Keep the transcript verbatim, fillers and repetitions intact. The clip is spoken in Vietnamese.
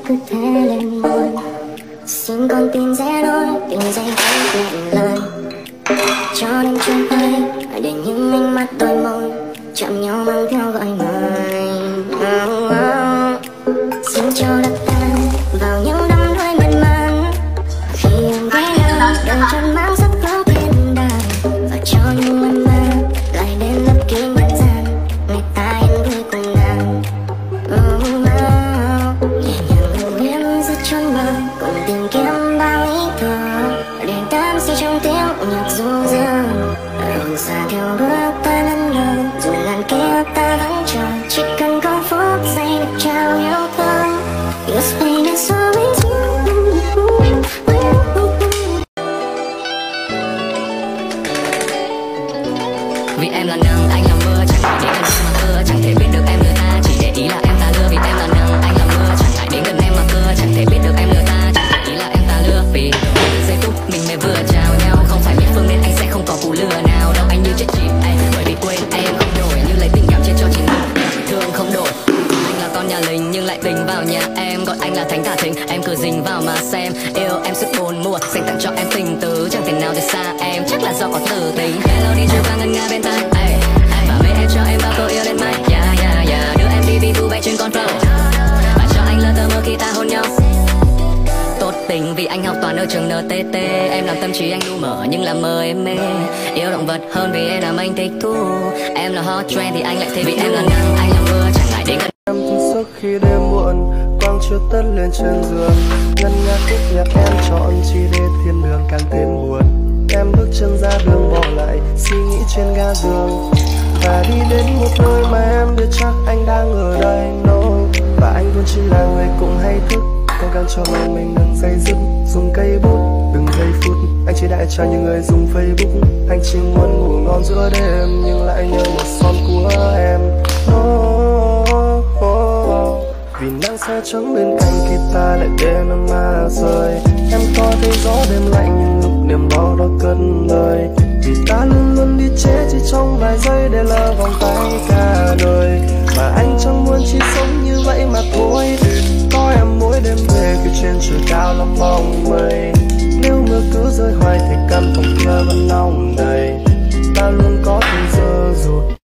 cứ thế lên buồn. Xin con tim rẽ đôi từng giây phút nghẹn lời, cho đêm trôi bay để những ánh mắt đôi môi chạm nhau mang theo gọi người. Oh, oh. Xin cho đập tan vào những đắm đuối miên man, khi em ghé nơi đời tròn mang giấc mơ thiên đàng, và cho những mơ mơ lại đến lấp kín nhân gian, ngày ta yên vui cùng nàng. Oh, oh. Nhẹ nhàng lưu luyến giữa chốn mơ, cùng tìm kiếm bao ý thơ để đắm say trong tiếng nhạc du dương. Đường xa theo bước ta lăn lờ, dù ngàn kia ta vẫn chờ, chỉ cần có phút giây được trao yêu thương. Your pain is always you. Vì em là nắng, anh là mưa, chẳng phải đến gần em mà mưa, chẳng thể biết được em lừa ta, chỉ để ý là em ta lừa. Vì em là nắng, anh là mưa, chẳng phải đến gần em mà mưa, chẳng thể biết được em lừa ta, chỉ để ý là em ta lừa. Vì giây phút mình mới vừa chào nhau, không phải biết phương nên anh sẽ không có cú lừa nào đâu. Anh như chết chìm, anh bởi vì quên em không đổi, như lấy tình cảm chia cho chính mình, thương không đổi. Anh là con nhà lính nhưng lại tình vào nhà em, gọi anh là thánh tả thính, em cứ dính vào mà xem. Yêu em suốt bốn mùa, dành tặng cho em tình tứ, chẳng thể nào rời xa em, chắc là do có tử tính. Hello đi chưa vang ngân nga bên tai, ay, ay. Và mê em cho em bao câu yêu đến mãi, yeah, yeah, yeah. Đưa em đi vi vu bay trên con flow, và cho anh lơ tơ mơ khi ta hôn nhau. Tốt tình vì anh học toán ở trường en tê tê, em làm tâm trí anh lu mở nhưng làm mơ em mê. Yêu động vật hơn vì em làm anh thích thú, em là hot trend thì anh lại thích. Vì em là nắng, anh là mưa, chẳng ngại đến gần em thức giấc khi đêm muộn, quang chưa tất lên trên giường, ngân nga khúc nhạc em chọn chỉ để thiên đường càng thêm buồn. Em bước chân ra đường bỏ lại suy nghĩ trên ga giường, và đi đến một nơi mà em biết chắc anh đang ở đây. No, và anh luôn chỉ là người cũng hay thức, cố gắng cho lòng mình đừng dây dứt, dùng cây bút từng giây phút. Anh chỉ đại cho những người dùng Facebook, anh chỉ muốn ngủ ngon giữa đêm nhưng lại nhớ một son của em. Oh, oh, oh. Vì nắng xe trắng bên cạnh khi ta lại để nó mà rơi, em có thấy gió đêm lạnh nhưng lúc niềm đau đó cất lời. Vì ta luôn luôn đi chế chỉ trong vài giây để lỡ vòng tay cả đời, mà anh chẳng muốn chỉ sống như vậy mà thôi. Có em mỗi đêm về khi trên trời cao lắm bóng mây, nếu mưa cứ rơi hoài thì căn phòng kia vẫn nóng đầy. Ta luôn có thời giờ rụt